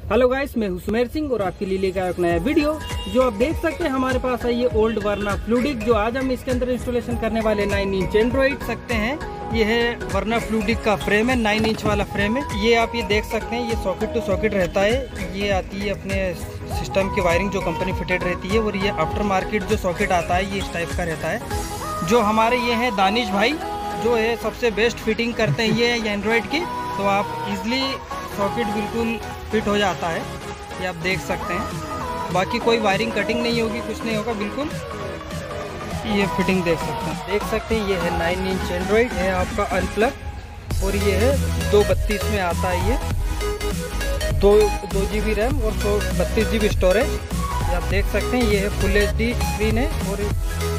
Hello guys, मैं हूं सुमेर सिंह और आपके लिए लेकर आया एक नया वीडियो। जो आप देख सकते हैं हमारे पास है ये ओल्ड वर्ना फ्लूडिक, जो आज हम इसके अंदर इंस्टॉलेशन करने वाले 9 इंच एंड्रॉइड सकते हैं। ये है वर्ना फ्लूडिक का फ्रेम है, 9 इंच वाला फ्रेम है। ये आप ये देख सकते हैं, ये सॉकेट टू सॉकेट रहता है। ये आती है अपने सिस्टम की वायरिंग जो कंपनी फिटेड रहती है, और ये आफ्टर मार्केट जो सॉकेट आता है ये इस टाइप का रहता है। जो हमारे ये है दानिश भाई, जो है सबसे बेस्ट फिटिंग करते हैं ये एंड्रॉइड की, तो आप इजली सॉकेट बिल्कुल फिट हो जाता है। ये आप देख सकते हैं, बाकी कोई वायरिंग कटिंग नहीं होगी, कुछ नहीं होगा, बिल्कुल ये फिटिंग देख सकते हैं। ये है 9 इंच एंड्रॉइड है आपका अनप्लग, और ये है 232 में आता है। ये 2 GB रैम और 32 GB स्टोरेज। ये आप देख सकते हैं, ये है फुल HD स्क्रीन है, और